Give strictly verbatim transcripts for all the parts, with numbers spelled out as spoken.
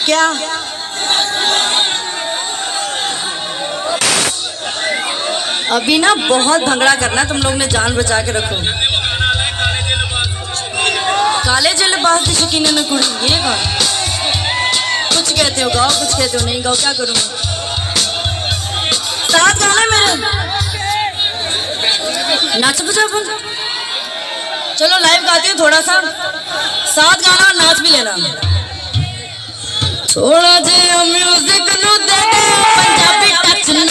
क्या अभी ना बहुत भंगड़ा करना, तुम लोग ने जान बचा के रखो। काले जे लिबास की शकीन में कुड़ी, ये कौन? कुछ कहते हो गाओ, कुछ कहते हो नहीं गाओ, क्या करूँ? साथ गाना मेरे, नाच बजा अपन। चलो लाइव गाती हूँ थोड़ा सा, साथ गाना और नाच भी लेना। थोड़ा जे म्यूजिक नु दे दे पंजाबी टच न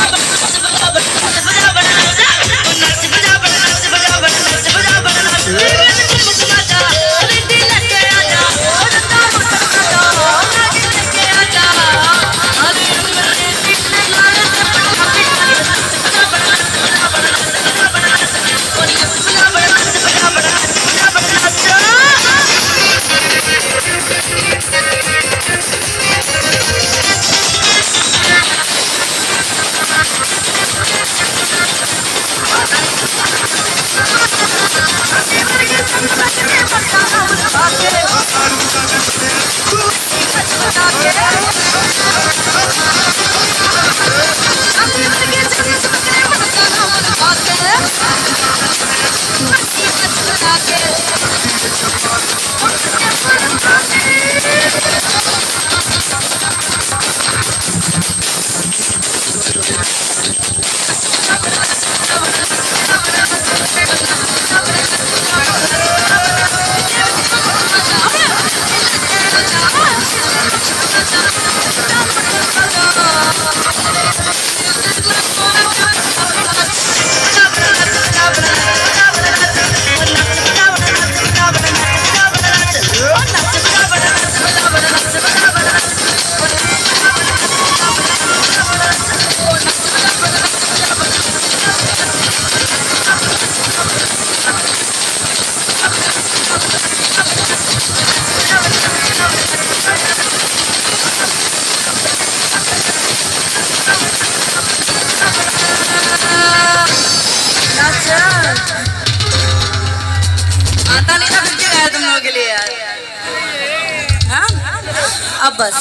आता नहीं था फिर क्या गया तुम लोगों के लिए यार? हाँ? अब बस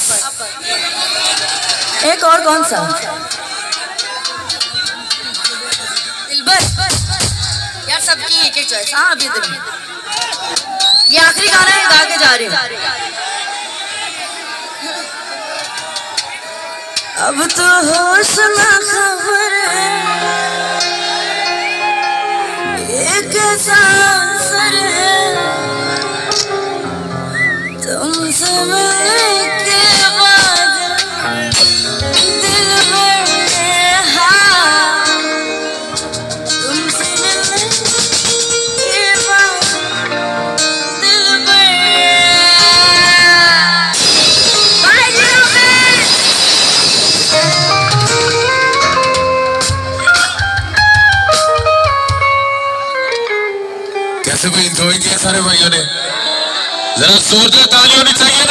एक और कौन सा? दिलबर यार, सबकी एक एक चॉइस। हाँ अभी दिन ये आखिरी गाना है, गा के जा रही हूँ। अब तो होश ना खबर है, एक सांसर है तुमसे मिलने के बाद दिल बड़े, हाँ तुमसे मिलने के बाद दिल बड़े। कैसे भी एंजॉय किया सारे भाइयों ने, जरा जोरदार ताली होनी चाहिए।